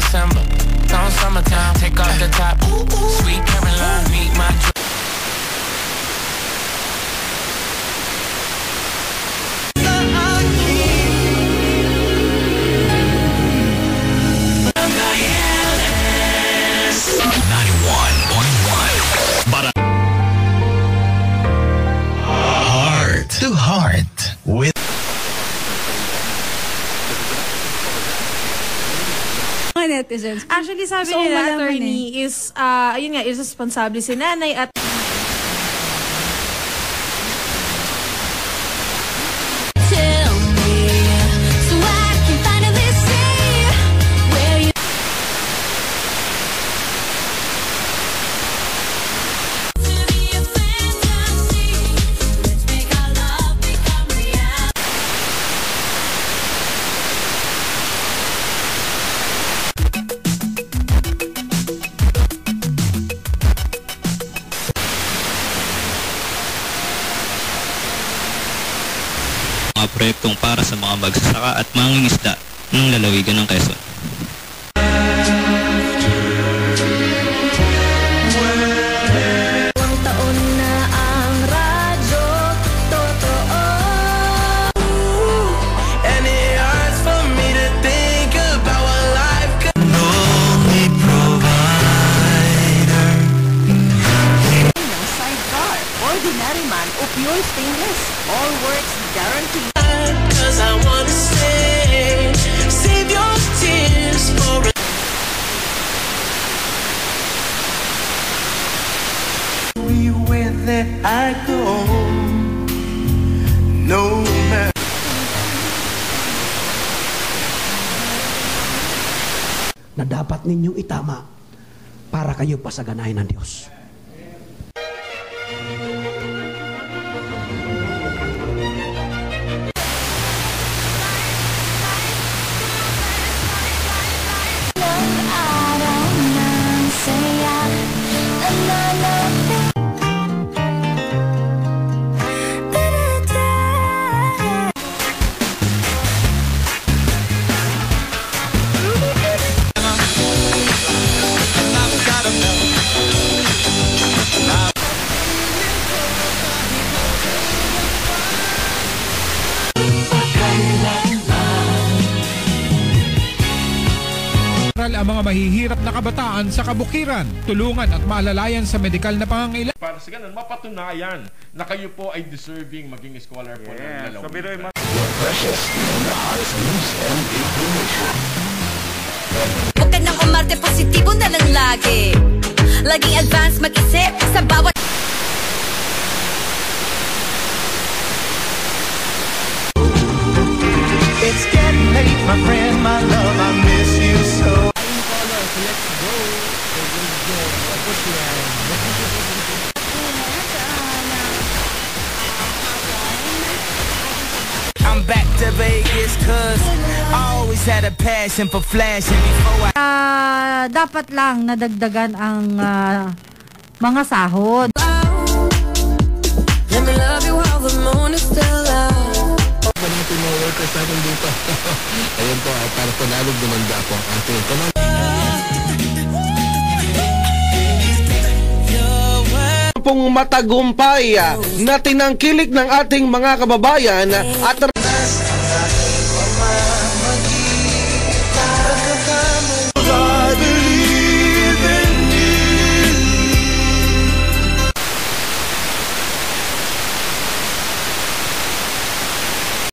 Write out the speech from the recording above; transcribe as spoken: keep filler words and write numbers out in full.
December. Don't summertime, take off the top. Sweet Caroline, meet my ninety-one point one. Heart to heart with netizens. Actually, sabi so, nila, attorney, eh. is, uh, ayun nga, is responsable si nanay at mga proyektong para sa mga magsasaka at mangingisda ng lalawigan ng Quezon. Ilang taon na ang radyo, totoo. And it hurts for me to think about what life could only provider. Sidecar, ordinary man o pure stainless, all works guaranteed. Cause I wanna stay, save your tears for a everywhere that I go, no matter. Na dapat ninyong itama para kayo pasaganahin ng Diyos. Ang mga mahihirap na kabataan sa kabukiran, tulungan at maalalayan sa medikal na pangangailangan. Para sa ganun, mapatunayan na kayo po ay deserving maging scholar po ng Lalawigan. Huwag ka nang umarte, positibo na lang lagi. Laging advance mag-isip sa bawat It's getting late, my friend, my love, I miss you so. Let's go! I'm back to Vegas cause I always had a passion for flashing before I... Uh, dapat lang nadagdagan ang uh, mga sahod. Let me love you while the moon is still out. Natin mga workers natin dito. Ayun po, ay para panalog dumanda po ang ating ekonomi. Pong matagumpay na tinangkilik ng ating mga kababayan at